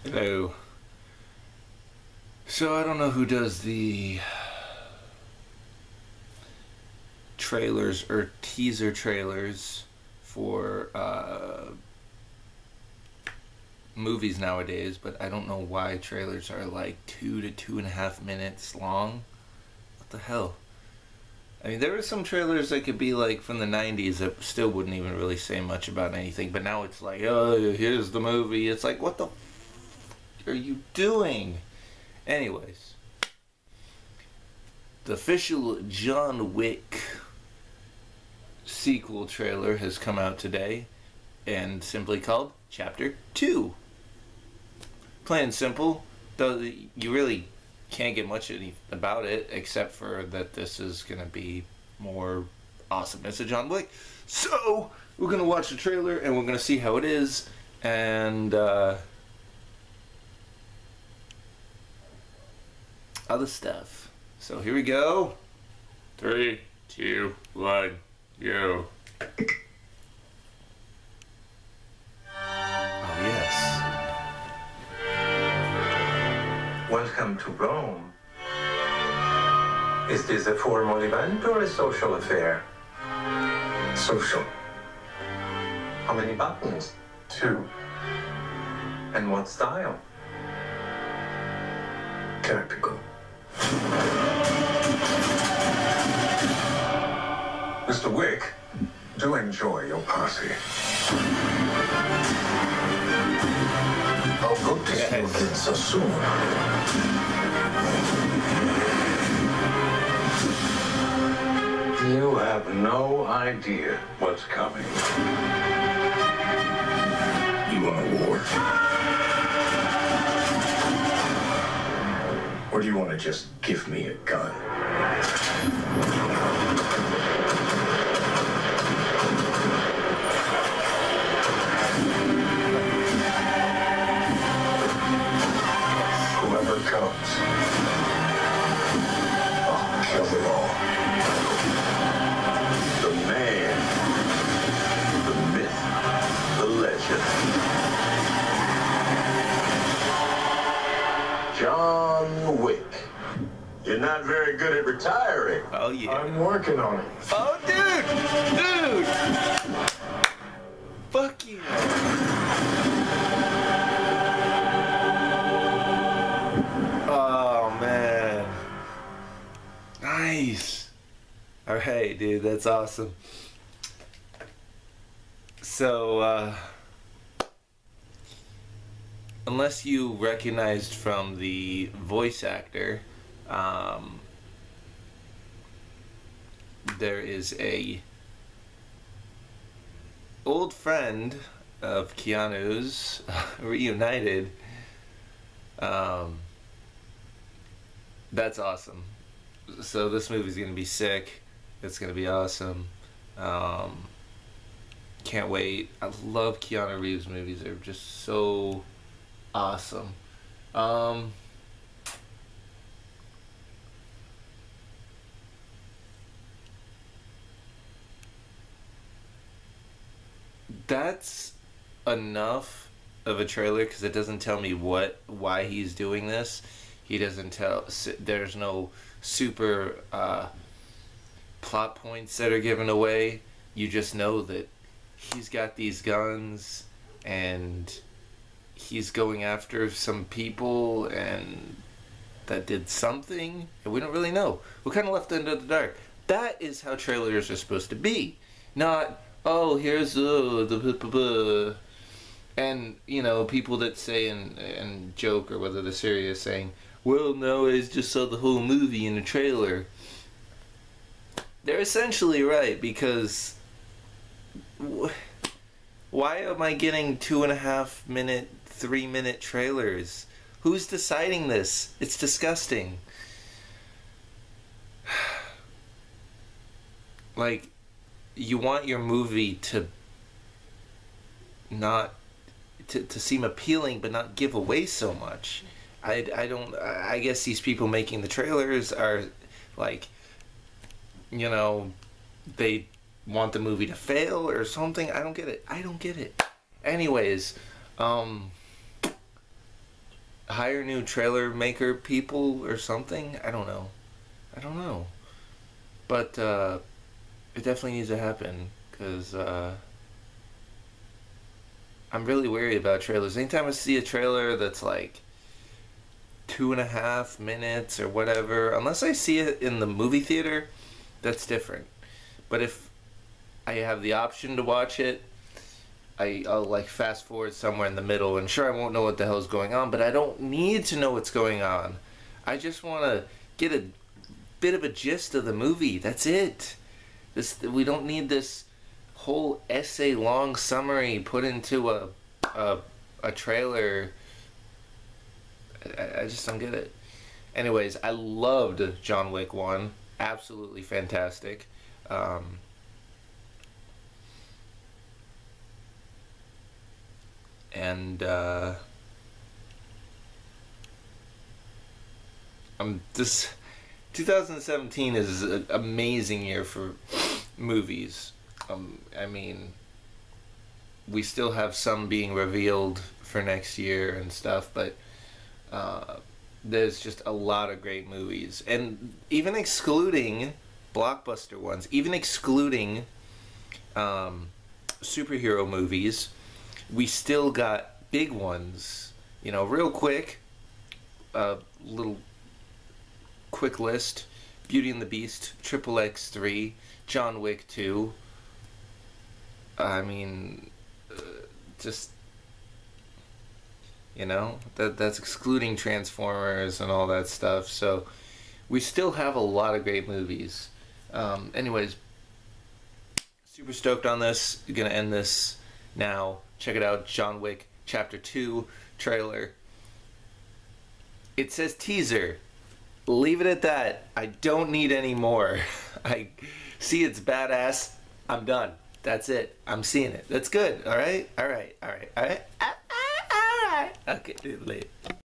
Hello. So I don't know who does the trailers or teaser trailers for movies nowadays, but I don't know why trailers are like 2 to 2.5 minutes long. What the hell? I mean, there were some trailers that could be like from the 90s that still wouldn't even really say much about anything, but now it's like, oh, here's the movie. It's like, what the are you doing? Anyways, the official John Wick sequel trailer has come out today and simply called Chapter 2. Plain and simple, though you really can't get much about it except for that this is going to be more awesomeness of John Wick. So, we're going to watch the trailer and we're going to see how it is and other stuff. So here we go. 3, 2, 1, go. Oh yes. Welcome to Rome. Is this a formal event or a social affair? Social. How many buttons? 2. And what style? Tactical. Mr. Wick, do enjoy your party. How good to see you again so soon. You have no idea what's coming. You want a war? Or do you want to just give me a gun? Whoever comes, I'll kill them all. The man, the myth, the legend. John Wick. You're not very good at retiring. Oh yeah. I'm working on it. Oh dude! Fuck you! Oh man. Nice. Alright dude, that's awesome. So unless you recognized from the voice actor, there is a old friend of Keanu's reunited. That's awesome. So this movie's gonna be sick. It's gonna be awesome. Can't wait. I love Keanu Reeves movies. They're just so awesome. That's enough of a trailer because it doesn't tell me why he's doing this. He doesn't tell. There's no super plot points that are given away. You just know that he's got these guns and he's going after some people and that did something and we don't really know. We're kind of left into the dark. That is how trailers are supposed to be. Not, oh, here's the and you know, people that say and joke or whether they're serious saying, well, no, I just saw the whole movie in the trailer. They're essentially right because why am I getting 2.5 minute, 3-minute trailers? Who's deciding this? It's disgusting. Like, you want your movie to not to seem appealing but not give away so much. I guess these people making the trailers are like, you know, they want the movie to fail or something. I don't get it. Anyways, hire new trailer maker people or something. I don't know. I don't know. But it definitely needs to happen because I'm really wary about trailers. Anytime I see a trailer that's like 2.5 minutes or whatever, unless I see it in the movie theater, that's different. But if I have the option to watch it, I'll like fast forward somewhere in the middle, and sure, I won't know what the hell's going on, but I don't need to know what's going on. I just want to get a bit of a gist of the movie. That's it. We don't need this whole essay long summary put into a trailer. I just don't get it. Anyways, I loved John Wick 1. Absolutely fantastic. And this 2017 is an amazing year for movies. I mean, we still have some being revealed for next year and stuff, but there's just a lot of great movies. And even excluding blockbuster ones, even excluding superhero movies, we still got big ones. You know, real quick, little quick list: Beauty and the Beast, Triple X3, John Wick 2. I mean, just, you know, that's excluding Transformers and all that stuff. So we still have a lot of great movies. Anyways, super stoked on this. Gonna end this now. Check it out, John Wick Chapter 2 trailer. It says teaser. Leave it at that. I don't need any more. I see it's badass. I'm done. That's it. I'm seeing it. That's good. All right? All right. All right. All right. All right. Okay, dude, late.